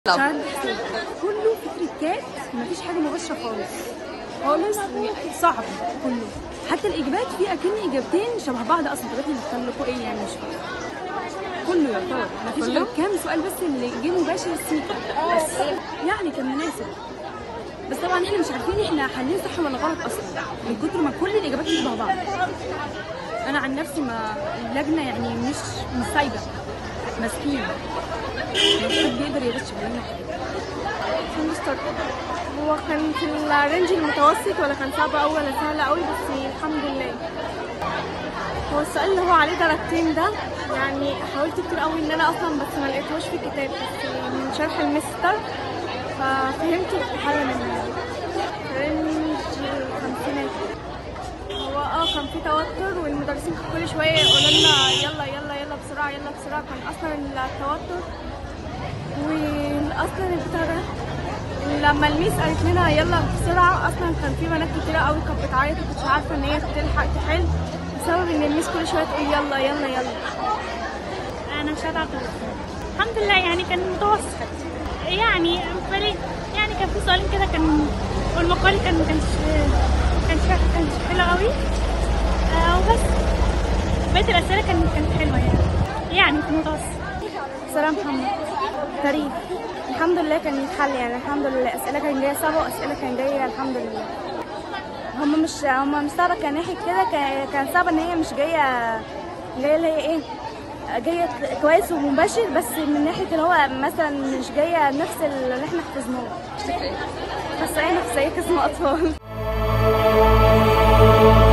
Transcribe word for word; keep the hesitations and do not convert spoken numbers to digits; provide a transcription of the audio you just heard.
شهر كله في تريكات، مفيش حاجه مباشره خالص خالص، صعب كله. حتى الاجابات في اكن اجابتين شبه بعض اصلا. طب احنا نختار لكم ايه يعني؟ مش فاهمه. كله يعتبر مفيش غير كام سؤال بس اللي جه مباشر السيكا بس، يعني كان مناسب. بس طبعا احنا مش عارفين احنا حالين صح ولا غلط اصلا من كتر ما كل الاجابات شبه بعض. انا عن نفسي ما اللجنه يعني مش مش سايبه ماسكين، حد يقدر يغش بالنا. مستر هو كان في الرينج المتوسط ولا كان صعب قوي ولا سهل قوي؟ بس الحمد لله. هو السؤال اللي هو عليه درجتين ده يعني حاولت كتير قوي ان انا اصلا بس ما لقيتهوش في الكتاب، بس من شرح المستر ففهمت الحل منه. رينج الخمسينات. هو اه كان في توتر والمدرسين كل شويه يقولوا لنا يلا يلا يلا بسرعه يلا بسرعه. كان اصلا التوتر واصلا البتاع ده لما الميس قالت لنا يلا بسرعه اصلا كان في بنات كتيره قوي كانت بتعيط ومش عارفه ان هي تلحق تحل بسبب ان الميس كل شويه تقول يلا يلا يلا. انا مش هتعرف. الحمد لله يعني كان متوسط يعني فريق، يعني كان في سؤالين كده كان والمقال كان ما كانش كانش كانش حلو قوي آه وبس. بقيه الاسئله كانت كانت حلوه يعني يعني في المتوسط. سلام محمد. تاريخ الحمد لله كان يتحل يعني الحمد لله. اسئله كان جايه صعبه واسئله كان جايه الحمد لله. هم مش هم مش صعبه كان ناحيه كده، كان صعبه ان هي مش جايه جايه اللي هي ايه جايه كويس ومباشر، بس من ناحيه اللي هو مثلا مش جايه نفس اللي احنا حفظناه. بس احنا في زي قسم اطفال.